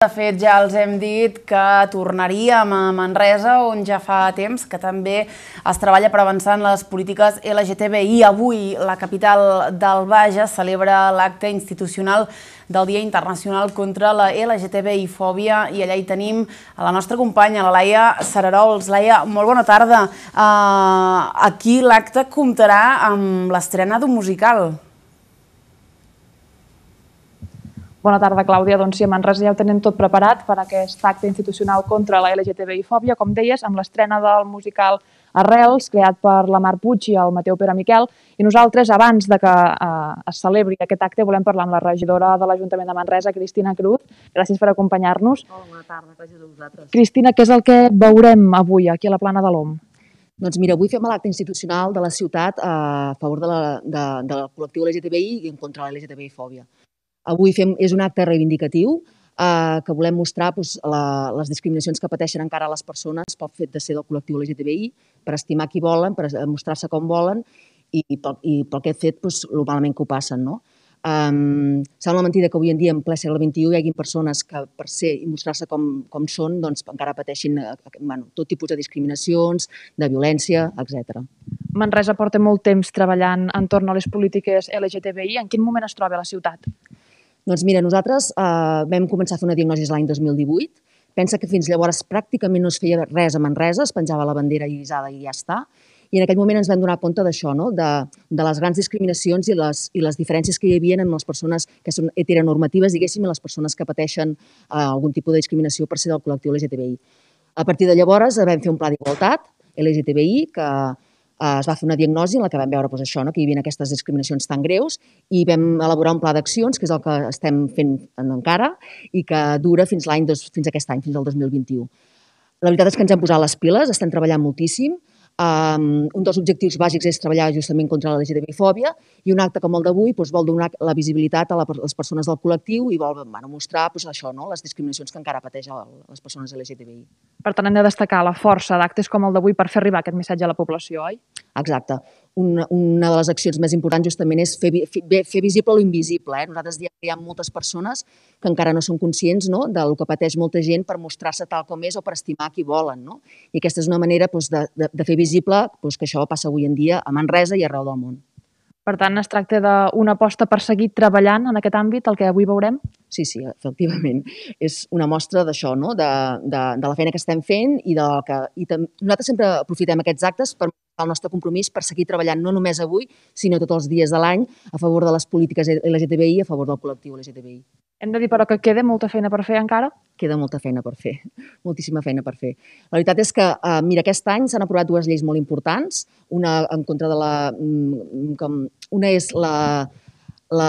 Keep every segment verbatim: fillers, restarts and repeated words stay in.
De fet, ja els hem dit que tornaríem a Manresa, on ja fa temps que també es treballa per avançar en les polítiques L G T B I. Avui, la capital del Bages celebra l'acte institucional del Dia Internacional contra la L G T B I fòbia i allà hi tenim a la nostra companya, la Laia Cerarols. Laia, molt bona tarda. Aquí l'acte comptarà amb l'estrena d'un musical. Bona tarda, Clàudia. Doncs sí, a Manresa ja ho tenim tot preparat per aquest acte institucional contra la L G T B I fòbia, com deies, amb l'estrena del musical Arrels, creat per la Mar Puig i el Mateu Pere Miquel. I nosaltres, abans de que es celebri aquest acte, volem parlar amb la regidora de l'Ajuntament de Manresa, Cristina Cruz. Gràcies per acompanyar-nos. Hola, bona tarda. Gràcies a vosaltres. Cristina, què és el que veurem avui aquí a la Plana de l'Om? Doncs mira, avui fem l'acte institucional de la ciutat a favor de la, de, del col·lectiu L G T B I i en contra de la L G T B I fòbia. Avui fem, és un acte reivindicatiu eh, que volem mostrar doncs, la, les discriminacions que pateixen encara les persones pel fet de ser del col·lectiu L G T B I, per estimar qui volen, per mostrar-se com volen i, i, pel, i pel aquest fet doncs, el malament que ho passen. No? Um, sembla mentida que avui en dia, en ple segle vint-i-u, hi hagi persones que per ser i mostrar-se com, com són doncs, encara pateixin bueno, tot tipus de discriminacions, de violència, etcètera. Manresa porta molt temps treballant entorn a les polítiques L G T B I. En quin moment es troba a la ciutat? Doncs mira, nosaltres eh, vam començar a fer una diagnosi l'any dos mil divuit. Pensa que fins llavors pràcticament no es feia res a Manresa, es penjava la bandera irisada i ja està. I en aquell moment ens vam donar compte d'això, no? de, de les grans discriminacions i les, i les diferències que hi havia amb les persones que són heteronormatives, diguéssim, i les persones que pateixen eh, algun tipus de discriminació per ser del col·lectiu L G T B I. A partir de llavors vam fer un pla d'igualtat L G T B I que es va fer una diagnosi en la que vam veure doncs, això, no? que hi havia aquestes discriminacions tan greus i vam elaborar un pla d'accions, que és el que estem fent encara i que dura fins, l'any fins aquest any, fins al dos mil vint-i-u. La veritat és que ens hem posat les piles, estem treballant moltíssim. Um, un dels objectius bàsics és treballar justament contra la L G T B I fòbia i un acte com el d'avui doncs, vol donar la visibilitat a les persones del col·lectiu i vol bueno, mostrar doncs, això, no? les discriminacions que encara pateixen les persones L G T B I. Per tant, hem de destacar la força d'actes com el d'avui per fer arribar aquest missatge a la població, oi? Exacte. Una, una de les accions més importants justament és fer, fer, fer visible l'invisible. Eh? Nosaltres diem que hi ha moltes persones que encara no són conscients no? del que pateix molta gent per mostrar-se tal com és o per estimar qui volen. No? I aquesta és una manera doncs, de, de, de fer visible doncs, que això passa avui en dia a Manresa i arreu del món. Per tant, es tracta d'una aposta per seguir treballant en aquest àmbit, el que avui veurem? Sí, sí, efectivament. És una mostra d'això, no? de, de, de la feina que estem fent i, de que, i nosaltres sempre aprofitem aquests actes per el nostre compromís per seguir treballant no només avui, sinó tots els dies de l'any a favor de les polítiques L G T B I i a favor del col·lectiu L G T B I. Hem de dir, però, que queda molta feina per fer encara? Queda molta feina per fer, moltíssima feina per fer. La veritat és que, eh, mira, aquest any s'han aprovat dues lleis molt importants, una en contra de la... Com, una és la, la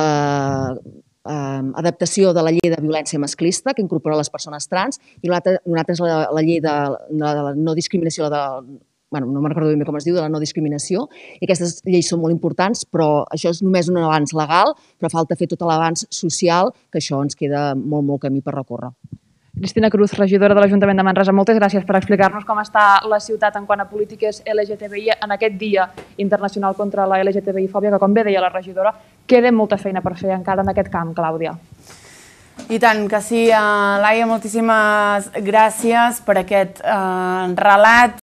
eh, adaptació de la llei de violència masclista, que incorpora les persones trans, i una altra, una altra és la, la llei de, de la no discriminació, de, bueno, no me'n recordo ben bé com es diu, de la no discriminació, i aquestes lleis són molt importants, però això és només un avanç legal, però falta fer tot l'avanç social, que això ens queda molt, molt camí per recórrer. Cristina Cruz, regidora de l'Ajuntament de Manresa, moltes gràcies per explicar-nos com està la ciutat en quant a polítiques L G T B I en aquest Dia Internacional contra la L G T B I fòbia, que, com bé deia la regidora, queda molta feina per fer encara en aquest camp, Clàudia. I tant que sí, Laia, moltíssimes gràcies per aquest eh, relat.